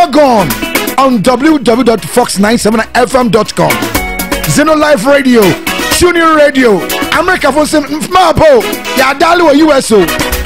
Log on www.fox97fm.com. Zeno Live Radio, TuneIn Radio, America for some Mapo, Yadalu USO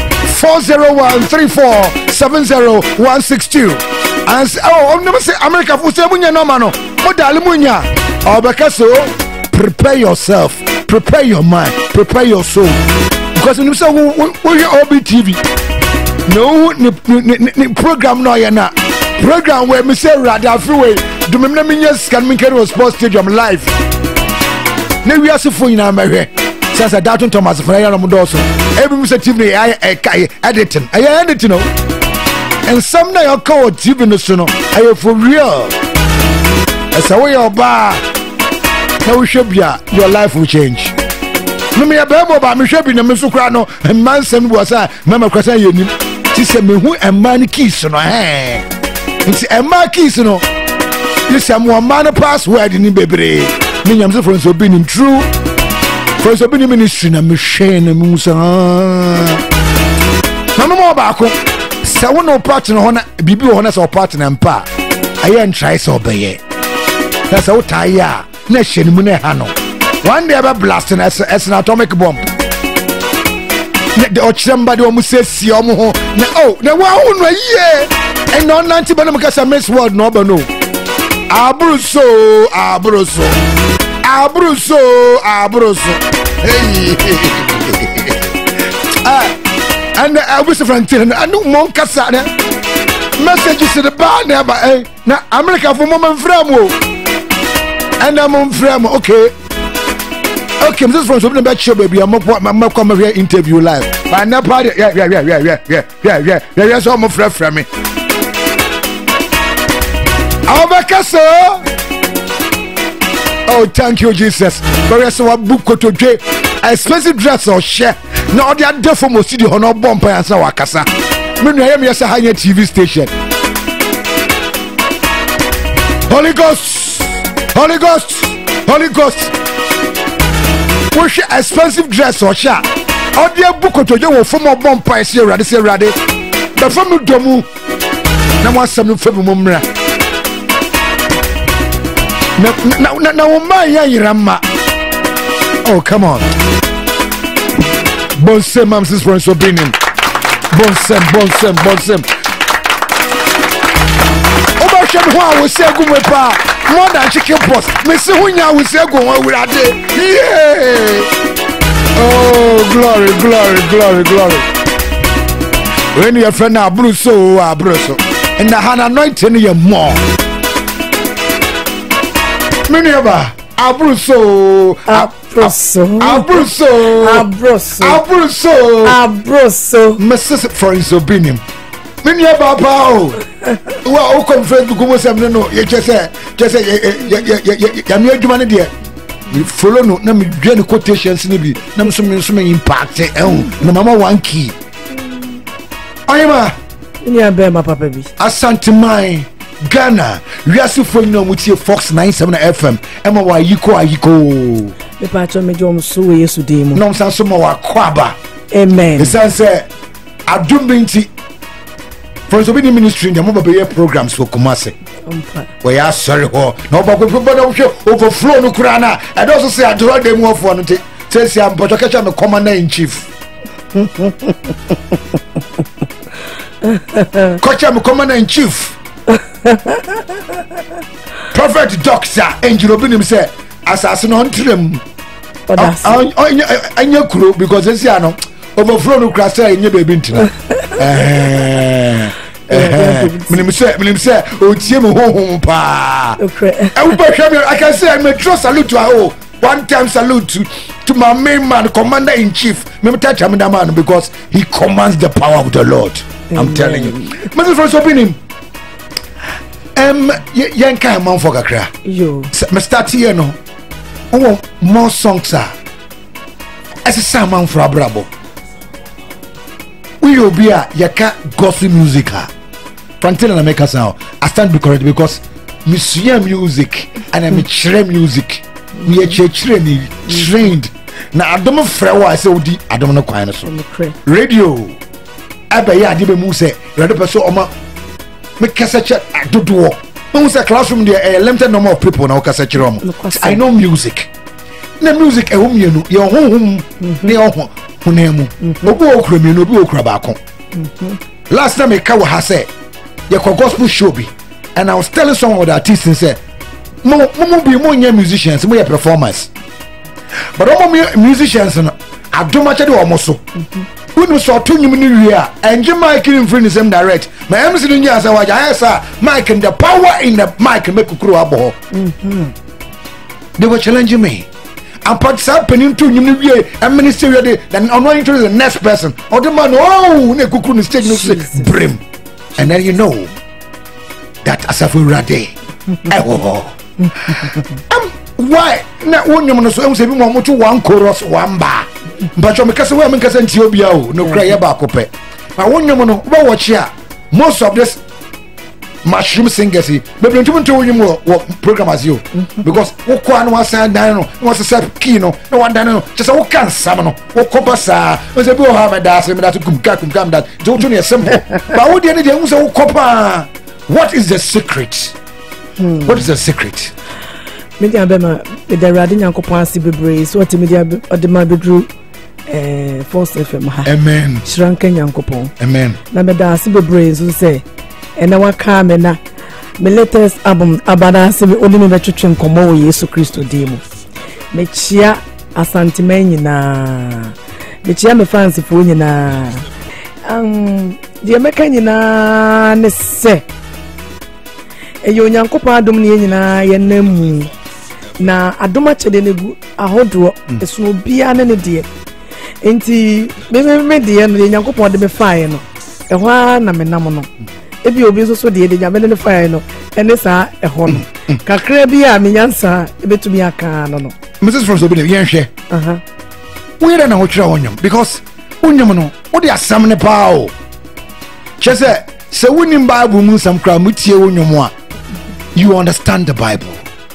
401-3470-162. And I'm never say America for Semunya no mano, Modalimunya, Obakaso. Prepare yourself, prepare your mind, prepare your soul. Because when you say we OBTV, no program no yana. Program where me say radar freeway. Do me na minyas can me carry sports stadium live. Ne we aso phone na mahwe. Since Dalton Thomas for ya no doso. Every me say TV I editing. I editing no. And some na your call TV no so no. I for real. As away your bar. Now we should be your life will change. No me abemo ba me should be na me so kra no. Man sem was mama kwasa yenim. Ti se me hu man keys no eh. It's a marquis, you know. This is one man password in Bebre. Millions of Florence Obinim true. Florence Obinim ministry na machine and Musa. No more back. So no partner on Bibi honest or partner and pa. I ain't try so obey. That's how tire. Nation Munehano. One day ever blasting as an atomic bomb. The somebody almost says, oh, the one, yeah. And non 90 Banamaka miss word no bano. Abruso. Hey. And I was a friend, I know Moncasa. Messages to the bar never, eh? Now, America for Mom and Framo. And I'm on Framo, okay. Okay, this is from something about show, baby. I'm not coming here interview live. But now, party, yeah. So I'm a friend from me. Oh, thank you, Jesus. But so a book to J. Expensive dress or share. No, they are there for most city honor bumper and so Wakasa. When I am yes, a higher TV station. Holy Ghost. Push expensive dress or share. All the book to you for more bumper is here, ready. But from Domu, now what's some from Mumra. Now, my Rama. Oh, come on. Bonsem, Mamsis Florence Obinim. Bonsem. Obashan, who will say, go with pa. More than chicken post. Mr. Hunya will say, go on with a day. Yeah. Oh, glory. When your friend Abruso. And the hand anointing you more. Miniaba, Abruso, Mrs. Florence Obinim. Miniaba, well, confess to go some no, you just say, you're doing dear. You follow no, let me get the quotations, maybe, some impact, no, Mamma one key. I am a Papa, Asante Mai. Ghana, we are so for no with Fox 97 FM. Emma, why you call the patch of me, John, so yesterday. No, some more quaba. Amen. The son said, I don't mean to. For the ministry, the mobile programs for Kumasi. We are sorry, no, but we put overflow no Kurana. And also say, I draw them off one day. Says, I'm but I catch the commander in chief. Coach, I'm commander in chief. Prophet Doctor Angel Obinim said, assassin on trim. And your crew because it's Yano overflow no crash in your baby. Minim say, oh, Tim home, pa. I can say, I may trust salute to our one time salute to my main man, commander in chief. Let me touch him, man, because he commands the power of the Lord. I'm telling you, Mr. Florence Obinim. Yanka man for kakra. Yo. Me start here no. Oh, more songs are. As a man for Abrabo. We will be a yaka gospel music. Until I make a sound. I stand be correct because me see music and I'm a music. Me a trained. Now I don't know I say odi. I don't know quite so. Radio. Aba ya di be mu say. Radio person oma. me kasa che dodo who say classroom there a limited number of people na kasa chiro mo I know music na music e hom yenu ye honhom ne honhom hunemu obi okura mi no obi okura ba ko last time I ka ha say ye gospel show bi and I was telling some of the artists and say mo be mo nya musicians mo ye performers but all musicians no adoma chede o mo so wonu so to nyim ni wi a enje mic in front the same direct my MC no nya say waja sir mic and the power in the mic make kukuru abo they were challenging me and participate into nyim ni wi and minister we dey then on one to the next person or the man oh na kukuru ni stage no say brim and then you know that asafu rade why na wonyum no so em say bi mo to one chorus one bar but you make say we make say nti obia o no kra ye ba akopɛ na wonyum no we watch here most of this mushroom singers baby ntum nto wonyum wo program as you because wo kwa no asan dan no wo se key no na wan dan no just wo kan sam no wo kopa sa wo se bi o ha me da se me da to kum that do to ne simple but wo de ne de wo se wo kopa. What is the secret? What is the secret? Media bema the radio nyankopon ase bebre so what media odema bedru Force FM ha. Amen. Shranka nyankopon. Amen. Na me da ase bebre so say ena waka me na me latest album abada ase me odimi betwetwe nkomo wo Yesu Kristo dimo. Me chia asanteman nyina. Me chia me fans fo nyina. Die meka nyina ne se eyo nyankopon adom ne nyina ye namu na adoma chede ne gu ahodo eso obia ne ne de enti me de no nyankopon de me fae no ehwa na me nam no ebi obi so de nya me ne fae no ene sa eho no kakra bi a me nyansa ebetumi aka no Mrs. Florence Obinim yen hwe we na ho kira wonyam because wonyam no wo de asam ne pao chese se wonim Bible mu sam kra mutie wonyam a you understand the Bible.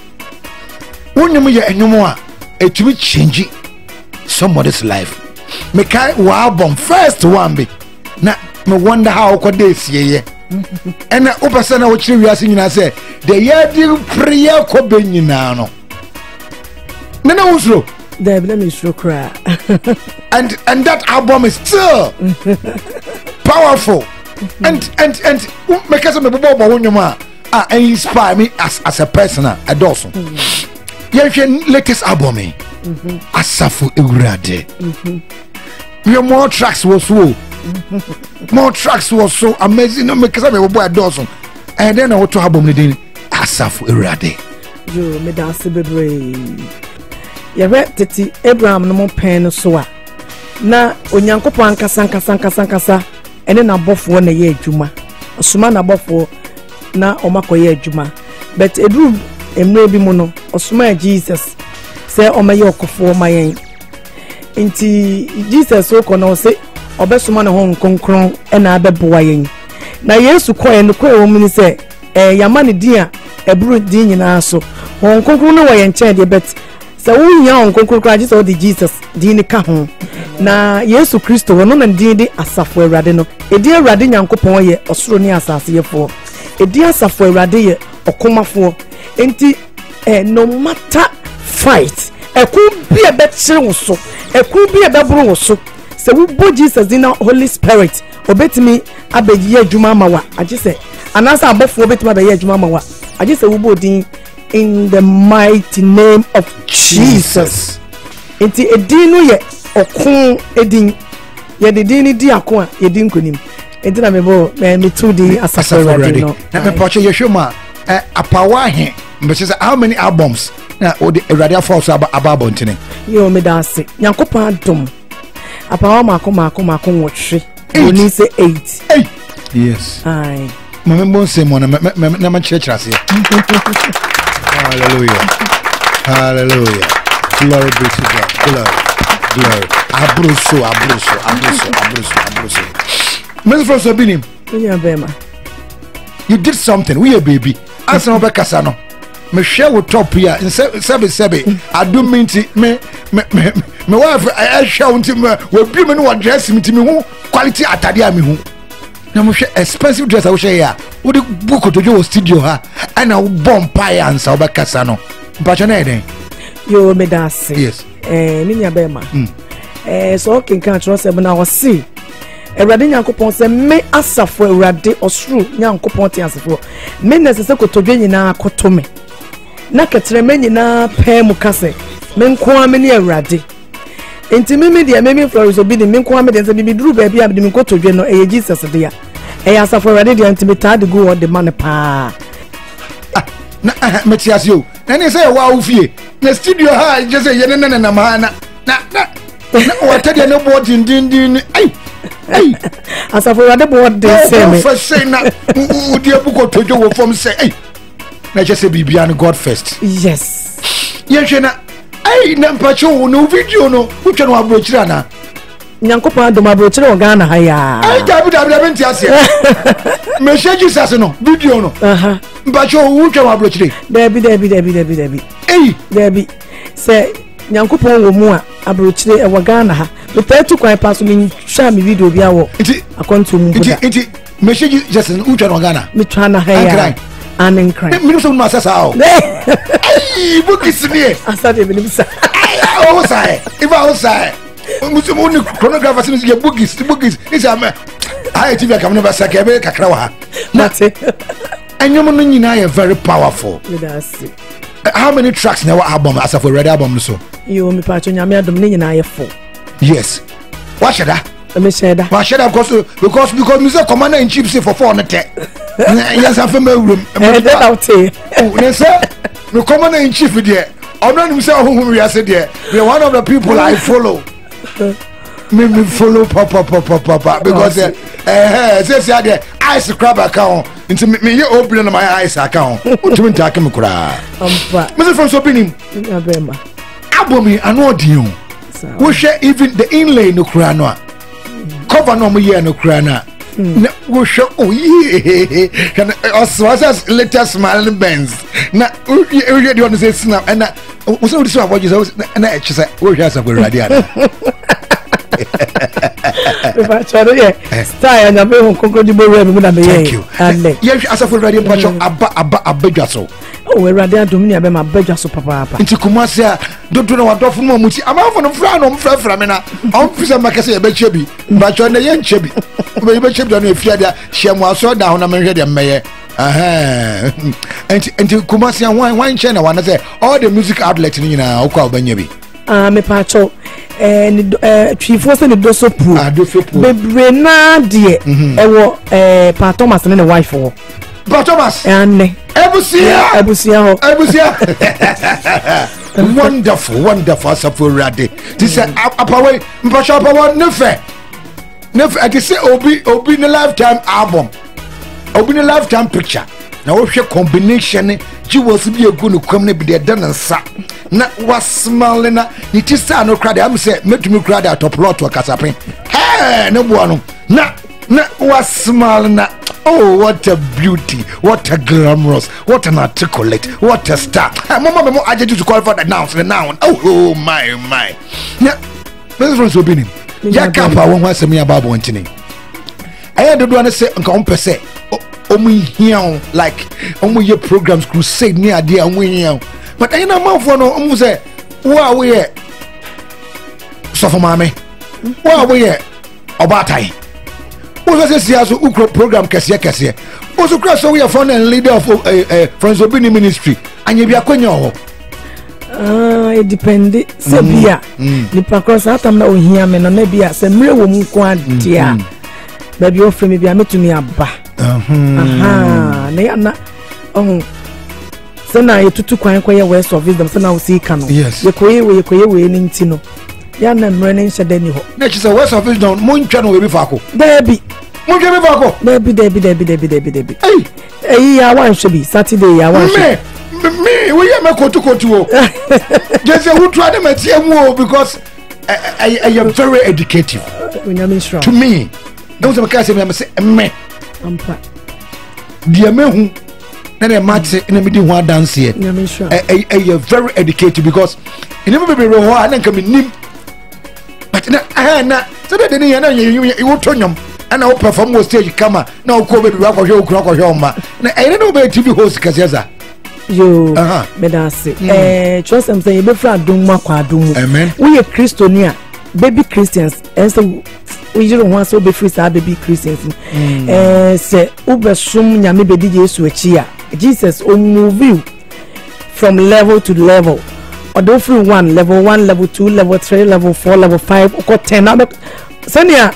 When you are a it will change somebody's life. Make album first one be. Na me wonder how could they see and na opasana which we are singing say the year the prayer ko be nyina no. Nana usro. There let me show cry. And that album is still powerful. And make us me bobo wonyoma. And inspire me as a person a dozen. Your latest album Asafu Eurade. Your more tracks was so amazing. No make us a dozen. And then I want to album Asafu Eurade. You me dance bebre. You read Titi Abraham no more pen so na onyankopon kasa ene na bofo na ye adwuma osuma na bofo na omakoye adwuma but edru emre bi mu no osuma Jesus say omaye okofo mayen nti Jesus so na say obesuma ne ho nkonkron na abeboa yen na Yesu koye no koye wo mini say yama ne din a ebru din nyina so ho nkonkron no wo yen chen de bet say wo nya ho nkonkron kwa Jesus the Jesus din ka ho na Yesu Kristo wono na din de asafo Awurade no edi Awurade nyankopon ye osoro ni asase yefo edi asafo Awurade ye okomafo enti no matter fight eku bi e betire wo so eku bi e bebro wo so se wo bo Jesus din na Holy Spirit obetimi abeyi adwuma mawa age se anasa abofo obetimi abeyi adwuma mawa age se wo bo din in the mighty name of Jesus enti edi no ye okun edin ye de din ni di akon ye din konim enti na mebo me tu di asafo Awurade no na me poche ye hwema apawa he mbese how many albums na odi Awurade force ababo ntene yo me da se nyankopon adom apawa mako wotwe oni se 8 yes ai mama bonse mo na ma chira se hallelujah glory be to God glory abruso Mrs. Florence Obinim you did something we a baby as no bekasa no me share with top here in sebe I do mean me wife I share until me we bi me no dress me hu quality atade a me hu na mo hwe expensive dress a wo hwe ya wo de book to jo studio ha ana wo bomb pie ansa wo bekasa no mpacho na eden yo me da se yes me nya be ma so okay kan tro se na wo see Ewurade Nyankopon se me asafo Ewurade osuru Nyankopon te asafo me na se kotodwe nyina akoto me na ketere me nyina pem kase me nko ame ne Ewurade enti me dia me Florence Obinim me nko ame de se bi duru ba bia de me kotodwe no eye Jesus de ya eye asafo Ewurade de enti me ta de go on the man pa na metias yo na ne say wa ofie na studio ha je say ye ne na ma na what de no board din ai asafo Ewurade board de say me for say na u de buko tojo wo from say ai na je say bibia no God first yes ye hwe na ai na mpacho no video no utwa no abrochira na Nyankopon adom abrochira o Ghana ha ya ai dabi nti ase me share Jesus no video no mpacho utwa no abrochira dabi ei dabi say Nyankopon wo mu a abrochire e wo Ghana ha me petu kwan paso me hwa me video bia wo akonto mu buda enti me share Jesus no utwa no Ghana me twa na ha ya anen cry me so no asasa o ei bukis ni asade me nimsa o sai iba o sai musumu ni chronographer sin ye bukis is am I TV can never say be kakra wa ha mate enyom no nyina ye very powerful how many tracks na our album as for red album so yo me pa nyame adom ni nyina ye full yes what should I me sheda what should I because me say commander in chief say for 4 on te yes I feel room that out here oh say me commander in chief there ono nim say ohun we say there we are one of the people I follow me follow papa because say there ice crab account into me ye open my ice account utumi ntake me kura ampa me Florence Obinim abema abomi anodiyo wo hwe even the inlay no kura no a cover no mo ye no kura na wo hwe oh yeah can oswasas latest smile Benz na we dey on say snap and wo so dis one boy say na e chese wo hwe asa go radio ana Eba charo ye style na be hon konko di bo we mu na me ye ale ye asa for radio pacho abadwaso o Ewurade adom ni abema abadwaso papa nti kumase a dodo na wadofo no mu ti amafo no fra no mfrafra me na on fisa makase ye be chebi bacho na ye nchebi be chebi no efia dia hyemu aso da ho na me hwe dia meye and kumase a wan chena wan say all the music outlet ni na okwa obanya bi me pacho twifo se ne doso pu bebre na de ewo Pa Thomas ne wife wo Pa Thomas anne ebusia ho wonderful asafo rade this say apawe mpacho apawe nefe I can say obi ne lifetime album obi ne lifetime picture na wo hwe combination jiwos bi egu no kwam na bi de dan nsa na wasmale na ni ti sa no crowd am say metumi crowd atop lot o kasapen ne bo no na wasmale na oh what a beauty, what a glamorous, what an articulate, what a star. Mama mo aje to qualify the noun oh my na Florence Obinim ya kapa won wasem ya babo ntini aye dodo na say nka on pese omu hian like omu ye programs crusade ni ade omu hian but aye na manfo no omu say wo we ye sofo mame wo we ye obatai wo say sia so ukro program kese wo so cross we ye founder and leader of Florence Obinim ministry anye bia kwenya ho it depend se bia ni pakrosa atam na ohia me no na bia se mre wo mu ko adia ba bi ofre me bia metumi aba na ya na se na yetutu kwan kwa ye west of wisdom se na wo see ka no ye koye ni ntino ya na mre ne nhyede ni ho na chi se west of wisdom mo ntwa no we bi fa ko debi mo je bi fa ko debi ya wan hwe bi Saturday ya wan hwe me we ya me kotu o just who try them at mu because I am very educative to me those of case me say me ampa dia me hu na na match na me di ho dance here I am very educated because you never be roho na nka me nim but na so that dey na you to nyom and I perform stage come now COVID rock or your ma. I don't know about TV host Kazaza. Yo, Medasi. Trust I'm saying, Befra Duma Quadum. Amen. We are Christiania, baby Christians, and so we don't want to be free, baby Christians. Say, Uber Sum Yami Yesu, Jesus will move you from level to level. Although through level 1, level 2, level 3, level 4, level 5, or 10. Sanya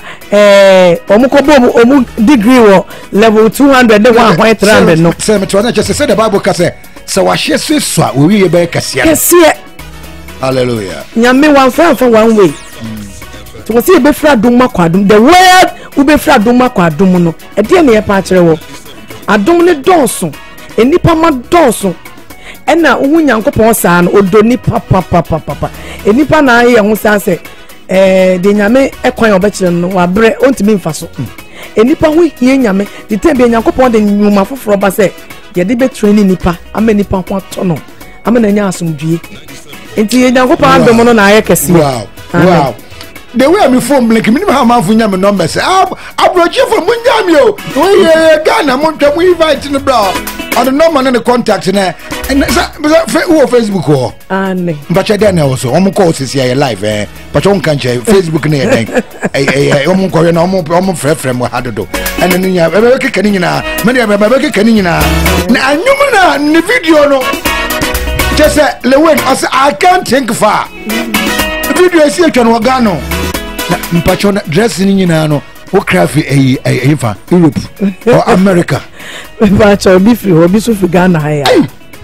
omu degree wo level 200 de 100 no. Say me to just say the Bible ka say so wa hye so a we be kase. Kase. Hallelujah. Nyame one friend for one way. To we see be fra dum makwadum the word we be fra dum makwadum no. E de na ye pa kire wo. Adum ne donso. Enipa ma donso. Ena wo nyankopon saa no odoni papa. Enipa na ye ho saa se de nyame ekwan obekire no wabre ontimi mfaso enipa ho hie nyame de tembe nyankopon de nyuma foforo ba se ye de be training nipa ama nipa ho atono ama na nya asomdue enti nyankopon adom no na aye kese. Wow. The way I'm phone link minimum how man for nyame number say abroje for munyame o we Ghana mo twam invite no bra on the number and the contact na and who Facebook o ane mbacha dey na also omo call sisi ya live but on kan che Facebook na den omo ko na omo frefrem mo hadodo and no nya be keka ni nyina me dey be keka ni nyina na anyum na ni video no just lewen as I can't think far video esi atwa no Ghana na mpacho na dress ni nyina no wo craft fa Europe or America mpacho bi free ho bi so fi Ghana ha ya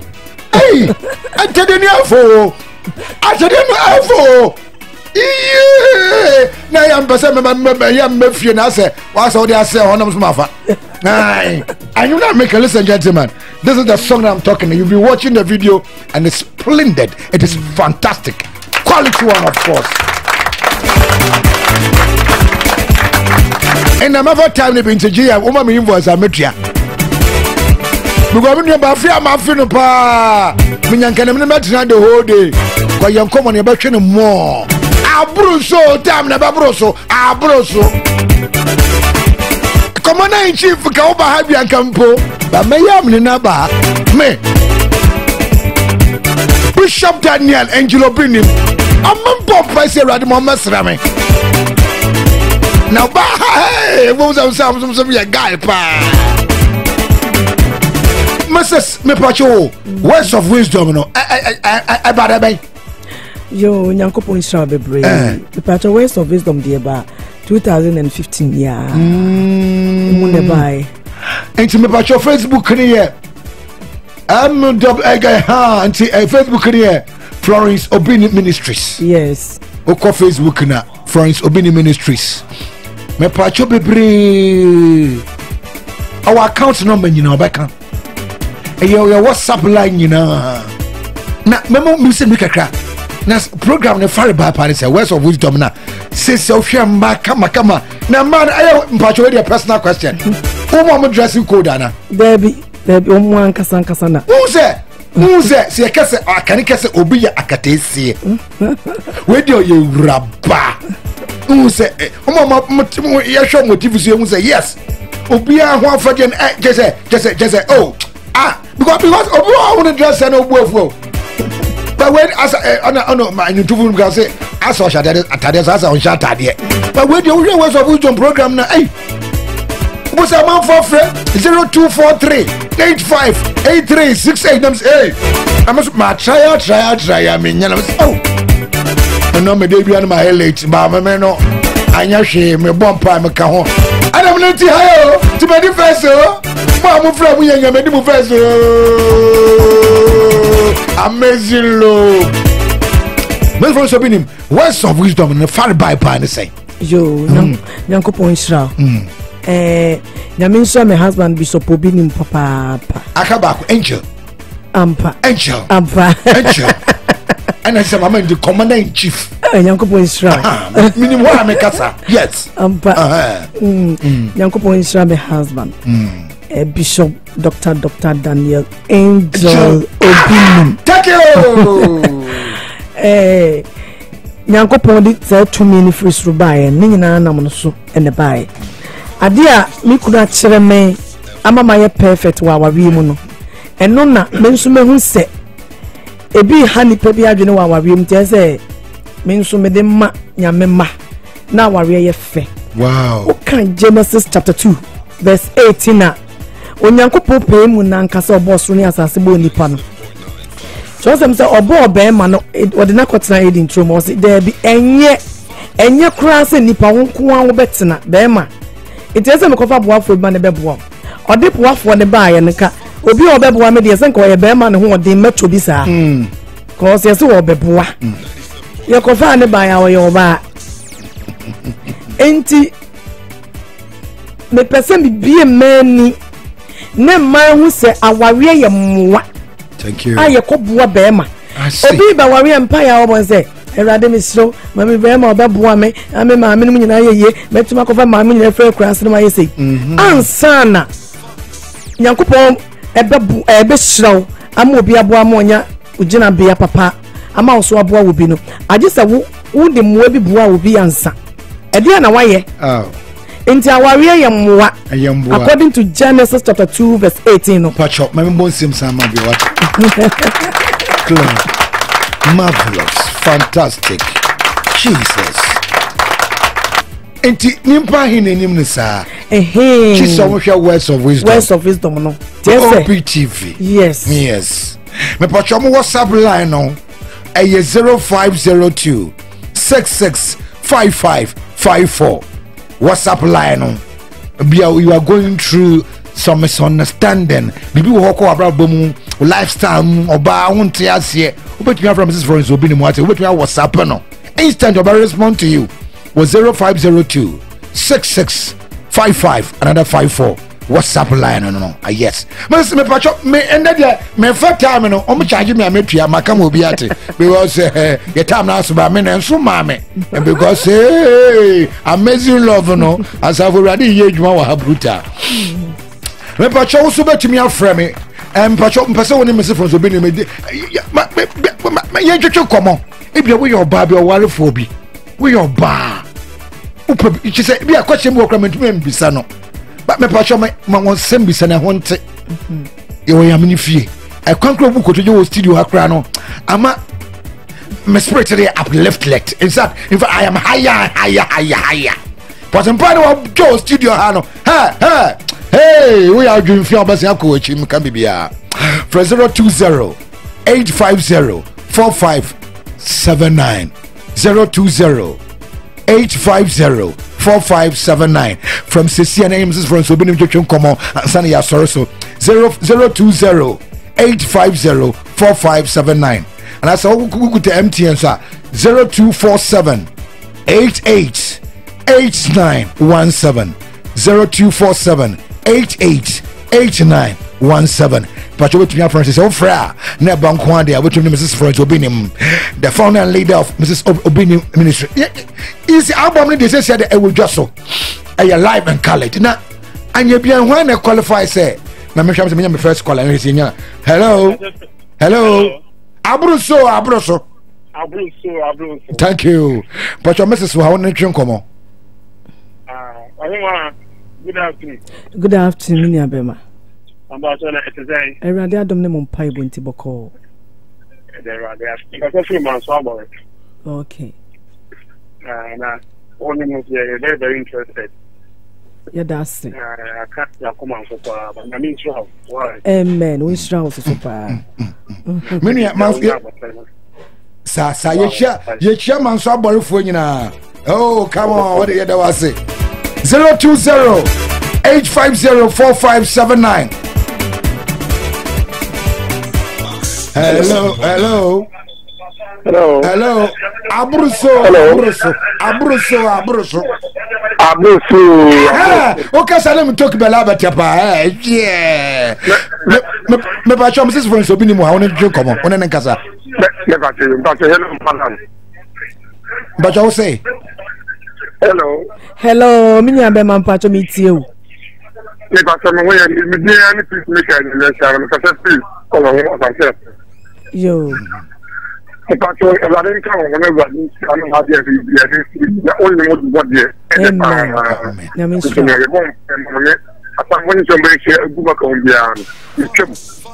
atede ni afo na ya mbese me fie na se wa se wo dey ase honam so mafa and you know make a listen gentlemen, this is the song that I'm talking. You'll be watching the video and it's splendid. It is fantastic quality one, of course. And another time they've been to Gia, woman me invoice Ametria. Because when you're Bafia, my friend, pa, when you can imagine the whole day, because you're coming about more. Abruso, damn, never broso, abroso. Commander in chief, Kauba Habian Campo, but Mayam Ninaba, me. Bishop Daniel Angelo Obinim. I'm a pop by Sarah Masrame. Now, hey, what was some guy, pa? Mrs. Mepacho, words of wisdom, no, I bad bay. Yo, Nyankopo Inshabe Bray. Mepacho, words of wisdom, dear ba 2015, yeah. Munebai. And to Mepacho Facebook career. I'm double anti Facebook career. Florence Obinim Ministries. Yes. Oko Facebook na Florence Obinim Ministries. Me pacho bebre. Our account number you know back. Your WhatsApp line you know. Na memo mi se mi kakra. Na program ne fare ba pare say words of wisdom na. Say so hwemba kama. Na man ayo mpacho we personal question. Who mo dressing code ana? Baby omo ankasa na. Who say se kase akani kase obi ya akatesie. We dey you raba. Who say omo ya show motive so who say yes. Obi a ho afade just oh because obi a want to dress and obuafu. But when as on my YouTube guys say as o shade atade as on shade atade. But when you words of wisdom program na what's a man for friend 0243 858368 names I must my try me oh no me dey bi my late ba me no anya hwe me bompa me ka ho adam no ti hayo ti be di first oh mo from yen me di mo first oh amazing lo me Florence Obinim words of wisdom in the far by pan say yo Nyankopon Israel nyame nso my husband Bishop Obinim papa akabako angel ampa angel and I said I'm the commander in chief Nyankopon Israel minimum wa mekasa yes ampa Nyankopon Israel my husband Bishop Dr. Daniel Angel Obinim thank you Nyankopon di say 2 minutes free through buy ni nyina nam no so ene buy ade a me kuna kyerɛ me ama ma yɛ perfect wa awareɛ mu no ɛno na me nso mehu sɛ ebi ha nipa bi adwene wa awareɛ mu tie sɛ me nso me de ma nyame ma na awareɛ yɛ fɛ. Wow. Okay, Genesis chapter 2 verse 18 na onyankopɔn pɛ mu na nkasa ɔbɔ soro ne asase bɔ nipa no so sɛ ɔbɔ ɔbɛɛma no ɔde na kɔtena yɛ di ntrom ɔse daabi ɛnyɛ koraa sɛ nipa wo nko a wobɛtena bɛɛma ɛti sɛ mekɔfa boafoɔ bi ma ne bɛboa ɔde boafoɔ ne baayɛ no ka obi a ɔbɛboa me deɛ sɛ nka ɔyɛ bɛɛma ne ho ɔde mɛtɔ bi saa kɔɔ sɛ sɛ wɔbɛboa yɛkɔfa ne baayɛ a ɔyɛ ɔbaa enti mepɛ sɛ mebie mani ne mmaa ho sɛ awareɛ yɛ mmoa. Thank you. Aye ko boa bema. Obi ba ware mpa ya obon se Erade me sro mami bema obeboa me ame ma me mu nyina yeye metuma ko fa ma me nyina frɛ kura sene ma yesi. Ansana Nyankopɔn ebe hyiraw ama obi aboa ma onya ugina bia papa ama wo so aboa wo bi no agye sɛ wo de mmoa bi boa wo bi ansa. Ɛde na waye. Inti awareɛ yɛ mmoa. According to Genesis chapter 2 verse 18 no. Pacho, my bon sim sama bi what? Marvelous, fantastic. Jesus. Inti nimpa hinenim ne sa. She saw words of wisdom. Words of wisdom no. OPTV. Yes. Yes. Me pacho mo WhatsApp line no. 0502 665554. WhatsApp line you are going through some misunderstanding maybe we walk about bomu lifestyle oba won't ase obetumi from Mrs. Florence Obinim what obetumi WhatsApp no instant oba respond to you was 0502 6655 another 54 WhatsApp line no yes me pacho me ended there me first time no o charge me ametua makam obi ate because your time now so ba me nso ma me because amazing love no as I've already ye djuma wa brutal me pacho so betumi afrɛ me pacho mpese woni Mrs. Florence Obinim me ye twetwe komo e bia we your ba bia warefo bi we your ba upa chi say bia kwache me okra mentumi mbisa no but me pacho me won sembi se na honte e wo yam ni fie I conclude book to your studio akra no ama my spirit dey uplifted in fact I am higher but in part of Joe studio ha no hey we are doing feel basi akọ echi mka bibia for 020 850 4579 020 850 4579 from Cecilia and Mrs. Florence Obinim Jochon Komo and Sunny Asoroso 020 850 4579 and that's all go to MTN sir 0247 88 8917 0247 88 8917 but you to Francis Ofra na bankwa dia with Mrs. Florence Obinim the founder and leader of Mrs. Obinim Ministry is album they say that I will just so a live and colored na anya bia when I qualify say na me sham say me first call and say hello abruso thank you but your Mrs. how na twin komo good afternoon Abema Ambassador Etezai. Erade adom ne mumpai bonti boko. Okay. Na only most very interested. Yeah, that's it. I can't come on so far, but I mean sure. Amen. We strong so far. Many months sa ye chia man so aborifo nyina. Oh, come on. What the other was say? 020 850 4579 Hello. Abruso. Okay, so let me talk about Tapa. Yeah. Me ba chom Mrs. Florence Obinim ha wona dwe komo. Wona ne nkasa. But you say hello. Me nya be man pa cho me tie o. Me ba so me we me dey any please make I dey share me kasa please. Yo. Because everybody come on everybody I don't have the only one what there. Amen. Amen. When somebody say a book on the you come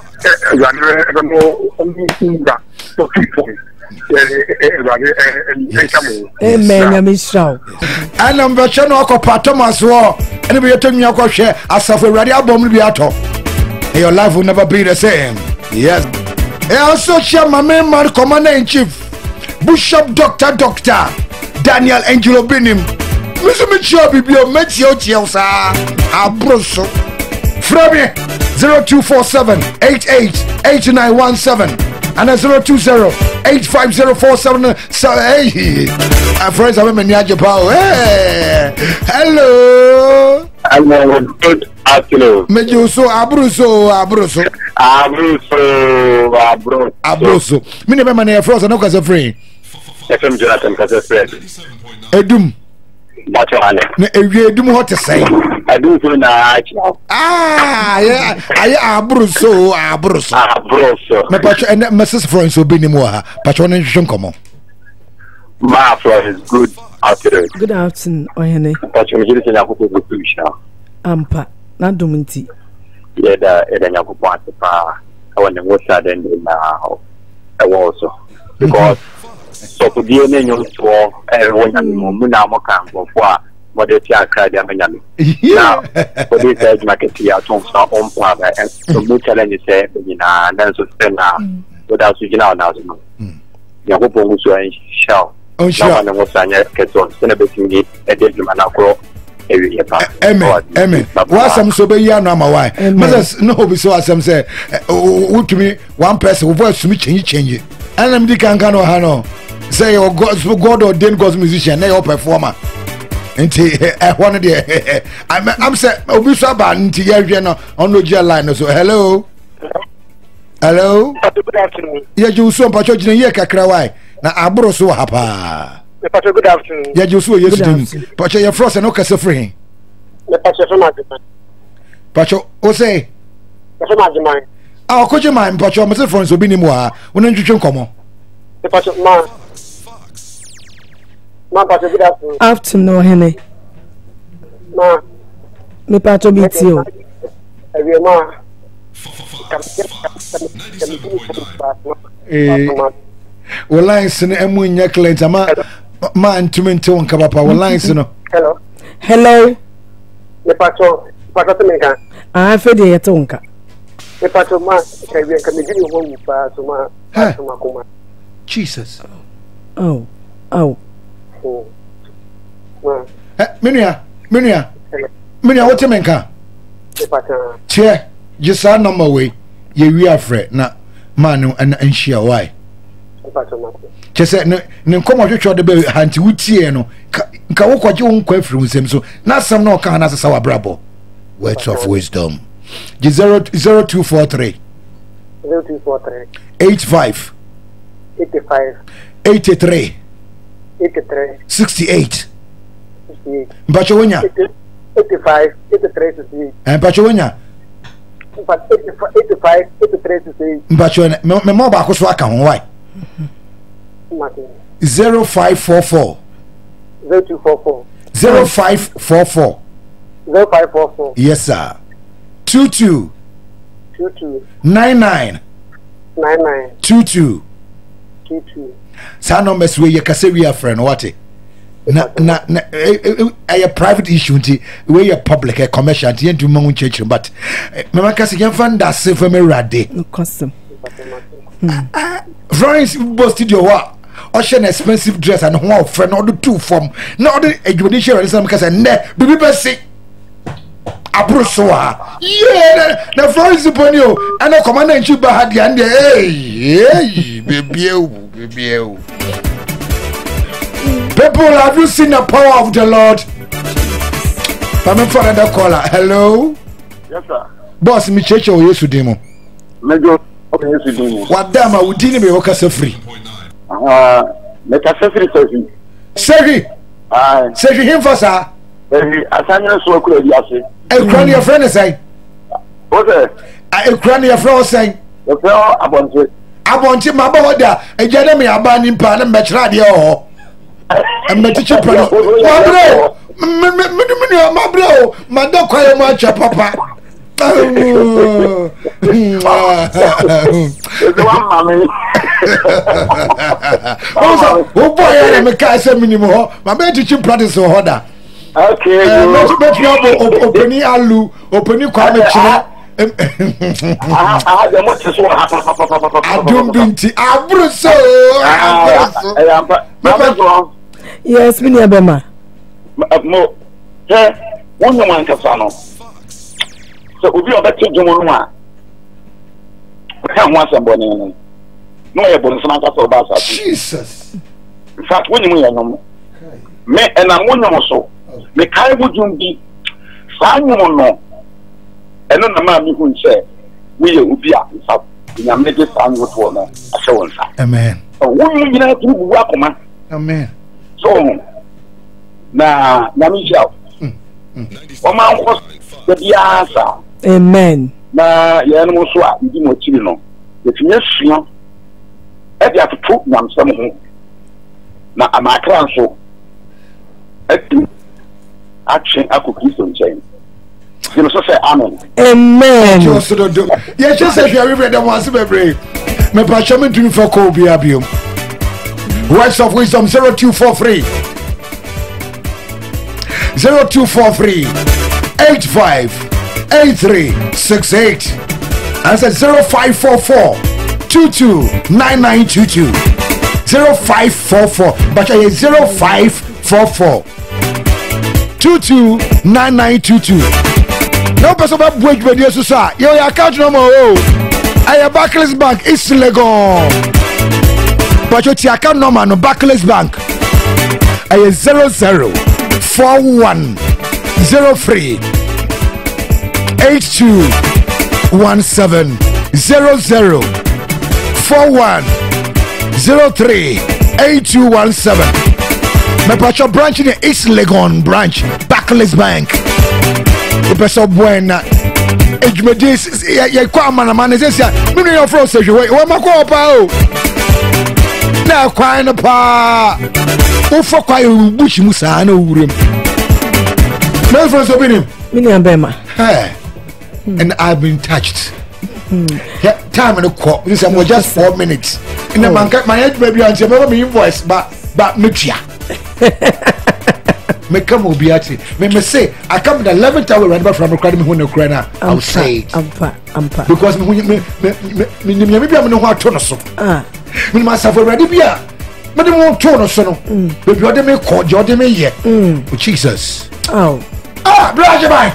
Amen. Amen. Show. And I'm the channel of Thomas War. And if you tell me I share as of a radio bomb be at all. Your life will never be the same. Yes. I also share my main man, Commander in Chief, Bishop Dr. Daniel Florence Obinim. Mr. Mitchell, Bibio, Metio Chelsea, Abruso. From 0247 888917 and 020-850-477. Hey, friends, I'm in Japan. Hey, hello. Hello, good afternoon. Mejuso, Abruso. Me never man here frozen, no cause of free. FM Jonathan Casafred. Edum. Bachane. Edum what to say? I do feel na yeah. I Abruso. Me patch and Mrs. Florence Obinim wa. Patron and Shunkomo. Ma Florence, good afternoon. Good afternoon, Oyene. Patron, you didn't have to go to show. Ampa, not dominti. Yeah, the Yakupa, I want to watch that in now. I also because so to be in your tour, everyone Munamokan for what they are cried. Now, for this edge market here, Tom's own father, and the challenge is and then so spend now without switching out now. Yakupo was wearing shell. Oh, sure. And what's on your kettle, celebrating it at the Manacro. Amen. What's some so be ya no my wife. Moses no be so as some say who to me one person who voice to me change. And I'm the can no hano. Say your God ordained God's musician, na your performer. Nti one there. I'm say obi so ba nti ya hwe no on no line so hello. Hello. Good afternoon. Ya ju so mpacho gine ye kakra wai. Na aburo so hapa. Good afternoon. Yeah, you saw yesterday. Pacho, your frost and no case free. Pacho, o say? Oh, could you mind, Pacho? Mr. Florence Obinim wa. When you come on. Pacho, ma, Pacho, good afternoon. Afternoon, Henry. Ma, me Pacho beat you. Well, lines in emu nya client man to mental on Kabapa. Well, lines no. Hello. Me Pacho Menka. I feel the Tonka. Me Pacho ma, can you give home Pacho ma? Jesus. Oh. Minia, what you menka? Chair, just saw number way. We are afraid na manu and share why. Just said no come on to the baby hanti wutie no ka wo kwaje won kwa firi nsem so na sam na oka na sawa brabo words of wisdom 0243 85 83 68 Mbacho wonya 85 83 68 Mbacho wonya 85 83 68 Mbacho me mo ba ko so aka ho why 0544 0544 yes sir 22 99 22 sa numbers we yakase we are friend what na a private issue nti we are public a commercial nti entu mangu church but me makase yan fan da se for me rade no custom Florence bo studio wa an expensive dress and one friend or the two form no the education and some case and bibi besi abrosoa yeah the Florence Obinim and the commander in chief bahadi and hey baby people, have you seen the power of the Lord? Coming for another caller. Hello? Yes, sir. Boss, me check your yes to demo. Major, okay, yes, you do. What damn, I would didn't be okay free. Make a free service. Sergi, Sergi, him for sir. I can't so good, yes. A cranny your friend is saying. What's it? A cranny your friend saying. The fellow about it. abonti maba hoda ejade me aba ni mpa na mechra de ho emetichi prano mabre mabre madokwa ma cha papa oh boy I me ka say minimum ho ma be teaching practice ho da okay me openi alu openi kwa me chire Adumbinti abruso yes me near bema mo one man kasano so obi obeti dwom no a kan wasa boni no ye boni sana kasa oba sa Jesus in fact when you know me and am wonyo so me kai wudum bi sa nyom no eno na ma mi hu nche we ye obi a in fact nyam ne de sa nwo to no a she won sa amen wonyo nyina tu bu akoma amen so na nyami jao o ma nko de bia sa amen na ye no so a ndi mo chiri no ye tinye suo e dia to nyam sam ho na amakran so ati action akokristo nchen you know so say amen just do ye just say you read them once bebre me pa chama tumi for ko bi abiom words of wisdom 0243 858368 and said 0544 229922 0544 but 0544 229922 no person about wage radio so your account number I Barclays Bank is Legon but your account number no Barclays Bank I 004103 8217 004103 8217 my patch branch in the East Legon branch Barclays Bank the person buena ejumedis ye kwa man say me no your friend say we makwa pa o na kwa na pa o fo kwa bush musa na owurem my Florence Obinim me bema hey and I've been touched yeah, time and call this is just 4 minutes in the man my head baby and say me invoice but metia me come obiati me say I come the 11th hour right from academy when Ukraine I'll say ampa because me no ho ato no so me must have already bia me dem ho to no so no baby ode me call ode me ye Jesus brother man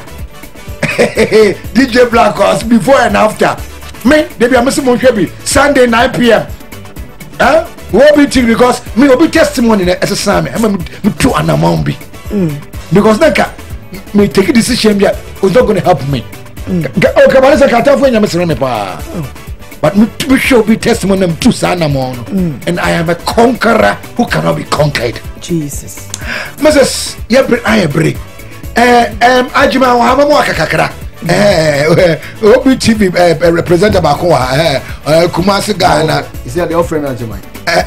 DJ Black Horse before and after me they be am say mo hwe Sunday 9 p.m. What be think because me will be testimony in SSM me to an amount be because naka me take a decision that was not going to help me okay but I can't find me pa but me should be testimony to sanamon and I am a conqueror who cannot be conquered Jesus Mrs. I break ajima wa hama mo kakakra Obi TV representative akwa Kumasi Ghana is that the offering ajima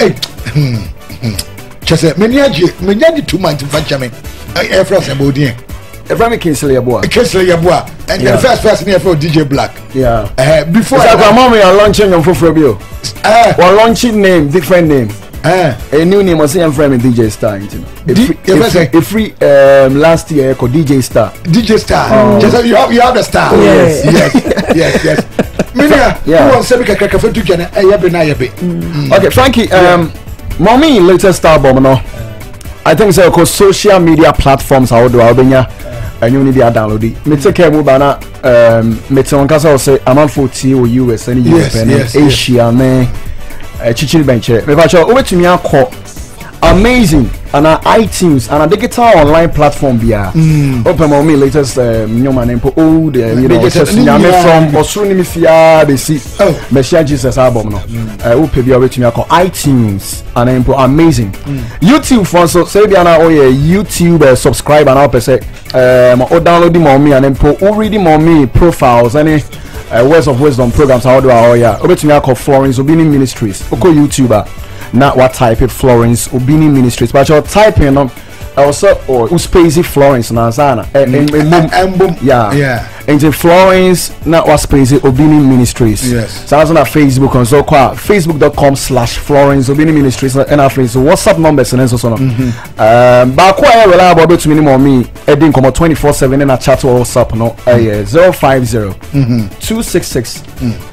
chese menya 2 months fachame Florence Obinim Eframi Kinsley Yeboah and the first person here for DJ Black before I mom we are launching on Fofrobio we're launching different name a new name was saying from DJ Star a free last year called DJ Star just you have the star yes Minia you want say make a for to Ghana okay Frankie mommy latest album no I think so called social media platforms how do albania and you need to download it me take care mobile na me te on kasa say amanfo ti o US and Europe and Asia me chichiri benche me ba cho obetumi akọ amazing and iTunes and a digital online platform bia open my latest nyoma name old you know just nyame from osuru ni fia they see Messiah Jesus album no open bia obetumi akọ iTunes and amazing YouTube for so say bia na YouTube subscribe and all per se o download the mommy and o read the mommy profiles and words of wisdom programs how do I yeah obetumi call Florence Obinim Ministries oko YouTuber na what type it Florence Obinim Ministries but you type in also or Uspezi Florence Nazana yeah and Florence na what Uspezi Obinim Ministries yes so that's on Facebook and so facebook.com/Florence Obinim Ministries and our friends WhatsApp numbers and so on but quite reliable to minimum me heading come 24/7 and a chat or WhatsApp no 050 266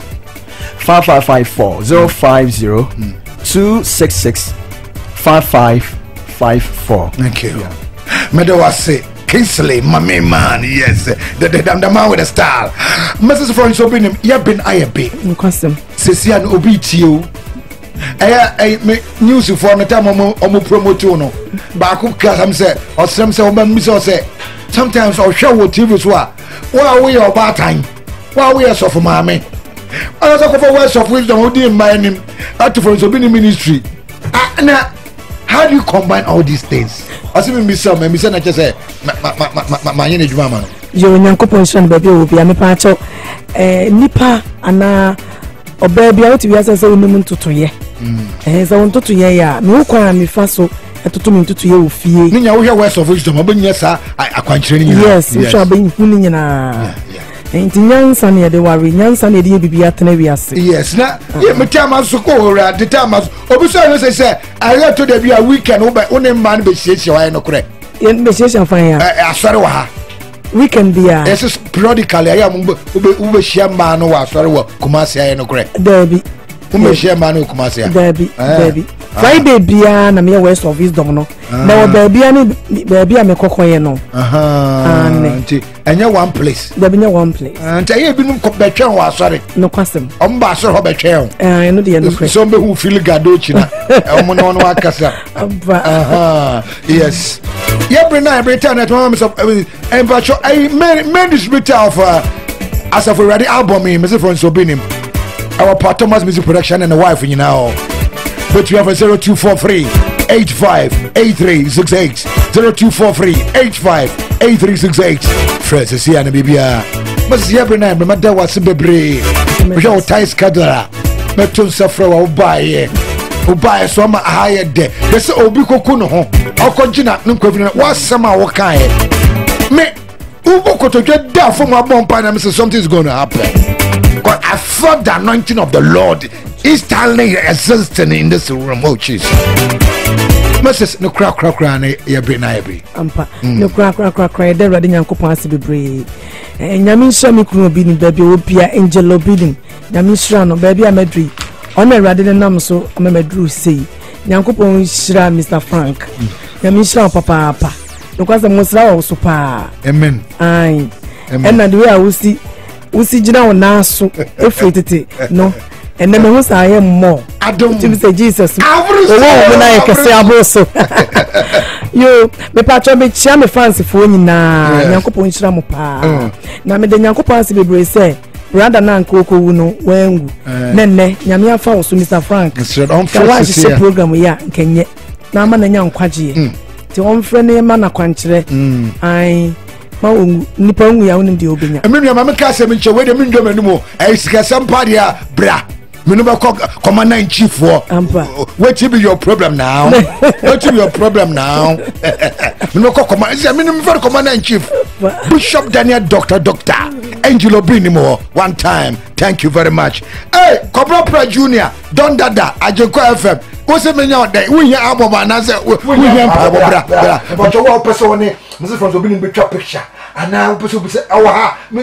5554 050 266 5554. Thank you. Medawa say Kingsley, my man, yes, the man with a style. Mrs. Florence Obinim, you been I be. Custom. Cecian Obitio. I news for the time omo promote no. Back up I'm say or some say say sometimes I'll show what TV so. Why we are bad time? Why we are so for mommy? I was for words of wisdom who didn't mind him at Florence Obinim Ministry. Now how do you combine all these things? I see me some me say na say my yen adwuma ma no. Yo nyankopon hwan ba bi obi am pa cho nipa ana oba bia wo ti wi ase se onum ntotoye. Se won ntotoye ya me wo kwa me fa so etoto me ntotoye wo fie. Ninya wo hwe words of wisdom obanya sa akwankyere ni. Yes, wo hwa ba hu ni nyina. Enti nyansa ne de ware nyansa ne de bibia tena wi ase. Yes na ye metama so ko ora de tama obi so no say I to the bia weekend wo ba one man be hiesie wa no kure. Ye be hiesie fan ya. Asore wa ha. Weekend bia. Yes is periodically I am wo be hia man no wa asore wa Kumasi aye no kure. Dabi. Wo be hia man no Kumasi aye. Dabi. Friday bia na me words of wisdom no. Na wo bia ni bia me kokoye no. Nti enye one place. Dabi nya one place. Nti aye binum ko betwen wa asore. No kwasem. Omba asore ho betwen. No de no kure. So be who feel gadochi na. Omo no no akasa. Yes. Every time that one and but I made distributor of as of already album Mrs. Florence Obinim. Our part Thomas music production and the wife you know. But you have a 0243 858368 0243 858368 Francis here and Bibia. But every night, my mother was a baby. We shall tie schedule. Metun Safra will buy buy some higher day. There's Obi Kokuno. I'll continue. What's some our kind? Me, Ubo to get down from my bumper and something's going to happen. God, I felt the anointing of the Lord is standing existing in this room. Oh, Jesus. Mrs. No crack, ya be na be. Ampa. No crack, there ready Yankopon ase bebre. Nyame hia me kunu obi ni baby obia Angel Obinim. Nyame hia no baby amedri. Ona ready ne nam so amedru sei. Yankopon hia Mr. Frank. Nyame hia papa. Because the musra wo so pa. Amen. Ai. And na the way I usi jina wona so efetete no. And then we say more. I don't say Jesus. Yo, me patcho me chia me fancy for nyina. Nyankopon hira mo pa. Na me de Nyankopon ase bebre say, brother na nkoko wu no wengu. Nenne, nyame afa wo so Mr. Frank. Ka wa se program ya nkenye. Na ama na nya nkwaje. Ti on frɛ ne ma na kwankyerɛ. Ai ma wongu nipa wongu ya wonim de obenya. Emenu ma me ka se me nche we de me ndom anumo. Ai sika sampa dia bra. Me no commander in chief for. What will be your problem now? What will be your problem now? Me no commander. Me no very commander in chief. Bishop Daniel Doctor Angel Obinim one time. Thank you very much. Hey, Cobra Pra Junior, Don Dada, Ajenko FM. What's the menu out there? We hear album and I say we hear bra. But you want person Mrs. Florence Obinim be picture. And now people say, oh, me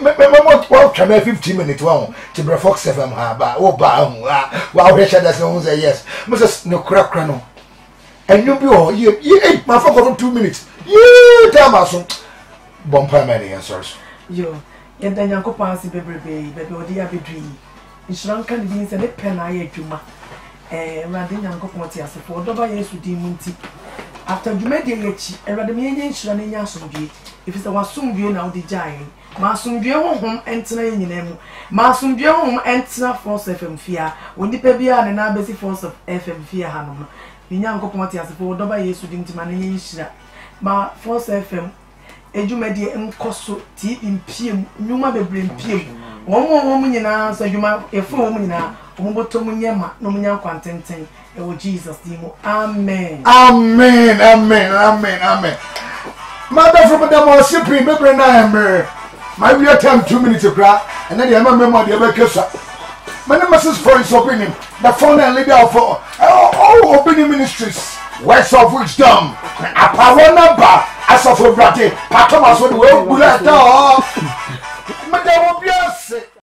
15 minutes long to bring Fox FM. Wow, Richard doesn't say yes. Mrs. No crack no. And you be all you ate my fuck over 2 minutes. You tell us some bumper many answers. Yo, and then Uncle Pansy baby, or the Abidri. In Sri Lanka, the beans and the pen I juma. Radin Uncle Pontias for Doba yes with Dimunti. After you made the Yachi, and Radamian Shran Yasumbi. If it's a wasum view now the giant, Masum view home enter in them, Masum view home enter Force FM Fear, when the Pebia and now basic force of FM Fear Hanum. The young Copontias for Doba yes with Intimanation. Ma Force FM, Edumedi and Cosso, tea in PM, Numa be brain PM, wɔn nyinaa so adwuma efu wɔn nyinaa wɔn bɔtɔ mu nyɛma na wɔn nya kwantenten ɛwɔ Jesus di mu amen. Amen, amen, amen, amen. Mother from the most shipping, baby, now my real time 2 minutes of crack, and then the member the other kissa. My name is Florence Obinim, the founder and leader of all Obinim Ministries, West of Wisdom, a power number, as of a brother, Patomas with the world, Madame Obiase.